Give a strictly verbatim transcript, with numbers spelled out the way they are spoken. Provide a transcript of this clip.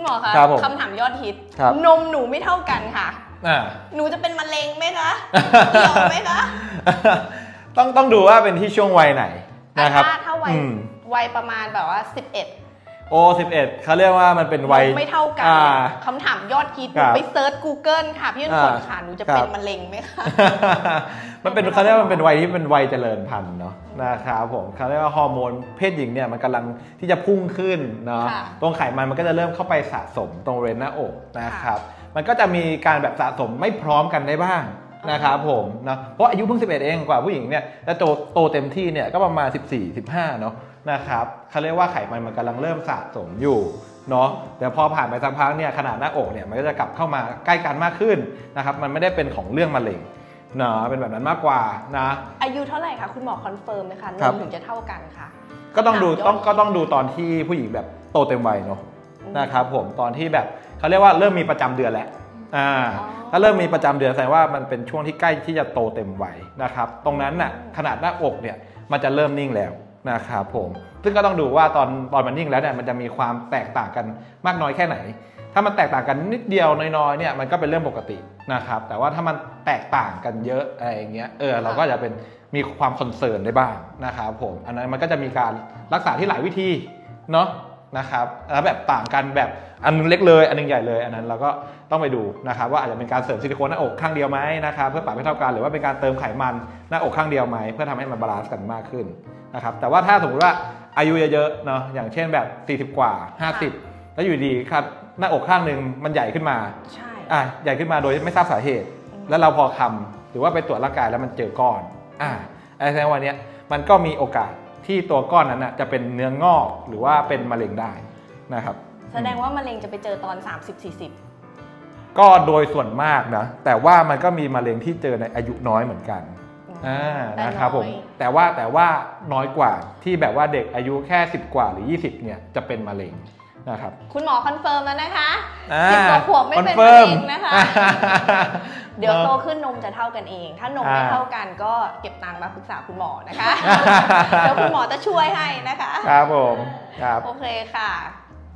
หมอคะคำถามยอดฮิตนมหนูไม่เท่ากันค่ะหนูจะเป็นมะเร็งไหมคะเกี่ยวไหมคะต้องต้องดูว่าเป็นที่ช่วงวัยไหนนะครับถ้าวัยวัยประมาณแบบว่าสิบเอ็ดโอ้สิบเอ็ดเขาเรียกว่ามันเป็นวัยไม่เท่ากันคำถามยอดฮิตไปเซิร์ช กูเกิล ค่ะพี่ฝนค่ะหนูจะเป็นมะเร็งไหมคะมันเป็นเขาเรียกว่ามันเป็นวัยที่เป็นวัยเจริญพันธุ์เนาะนะครับผมเขาเรียกว่าฮอร์โมนเพศหญิงเนี่ยมันกำลังที่จะพุ่งขึ้นเนาะตรงไขมันมันก็จะเริ่มเข้าไปสะสมตรงบริเวณหน้าอกนะครับมันก็จะมีการแบบสะสมไม่พร้อมกันได้บ้างนะครับผมนะเพราะอายุเพิ่งสิบเอ็ดเองกว่าผู้หญิงเนี่ยแล้วโตโตเต็มที่เนี่ยก็ประมาณสิบสี่ สิบห้าเนาะนะครับเขาเรียกว่าไขมันมันกำลังเริ่มสะสมอยู่เนาะแต่พอผ่านไปสักพักเนี่ยขนาดหน้าอกเนี่ยมันก็จะกลับเข้ามาใกล้กันมากขึ้นนะครับมันไม่ได้เป็นของเรื่องมะเร็งเนาะเป็นแบบนั้นมากกว่านะอายุเท่าไหร่คะคุณหมอคอนเฟิร์มไหมคะนมถึงจะเท่ากันค่ะก็ต้องดูต้องก็ต้องดูตอนที่ผู้หญิงแบบโตเต็มวัยเนาะนะครับผมตอนที่แบบเขาเรียกว่าเริ่มมีประจำเดือนแหละอ่าถ้าเริ่มมีประจำเดือนแสดงว่ามันเป็นช่วงที่ใกล้ที่จะโตเต็มวัยนะครับตรงนั้นน่ะขนาดหน้าอกเนี่ยมันจะเริ่มนิ่งแล้วนะครับผมซึ่งก็ต้องดูว่าตอนตอนมันนิ่งแล้วเนี่ยมันจะมีความแตกต่างกันมากน้อยแค่ไหนถ้ามันแตกต่างกันนิดเดียวน้อยๆเนี่ยมันก็เป็นเรื่องปกตินะครับแต่ว่าถ้ามันแตกต่างกันเยอะอะไรอย่างเงี้ยเออเราก็จะเป็นมีความคอนเซิร์นได้บ้างนะครับผมอันนั้นมันก็จะมีการรักษาที่หลายวิธีเนาะนะครับแล้วแบบต่างกันแบบอันนึงเล็กเลยอันนึงใหญ่เลยอันนั้นเราก็ต้องไปดูนะครับว่าอาจจะเป็นการเสริมซิลิโคนหน้าอกข้างเดียวไหมนะครับเพื่อปรับให้เท่ากันหรือว่าเป็นการเติมไขมันหน้าอกข้างเดียวไหมเพื่อทำให้มันบาลานซ์กันมากขึ้นนะครับแต่ว่าถ้าสมมติว่าอายุเยอะๆเนาะอย่างเช่นแบบสี่สิบกว่าห้าสิบแล้วอยู่ดีครับหน้าอกข้างหนึ่งมันใหญ่ขึ้นมาใช่อ่ะใหญ่ขึ้นมาโดยไม่ทราบสาเหตุแล้วเราพอคำหรือว่าไปตรวจร่างกายแล้วมันเจอก้อนอ่าไอ้แสดงว่าเนี้ยมันก็มีโอกาสที่ตัวก้อนนั้นนะจะเป็นเนื้องอกหรือว่าเป็นมะเร็งได้นะครับแสดงว่ามะเร็งจะไปเจอตอนสามสิบ สี่สิบก็โดยส่วนมากนะแต่ว่ามันก็มีมะเร็งที่เจอในอายุน้อยเหมือนกันอ่านะครับผมแต่ว่าแต่ว่าน้อยกว่าที่แบบว่าเด็กอายุแค่สิบกว่าหรือยี่สิบเนี่ยจะเป็นมะเร็งนะครับคุณหมอคอนเฟิร์มแล้วนะคะสิบกว่าขวบไม่เป็นมะเร็งนะคะเดี๋ยวโตขึ้นนมจะเท่ากันเองถ้านมไม่เท่ากันก็เก็บตังค์มาปรึกษาคุณหมอนะคะเดี๋ยวคุณหมอจะช่วยให้นะคะครับผมครับโอเคค่ะ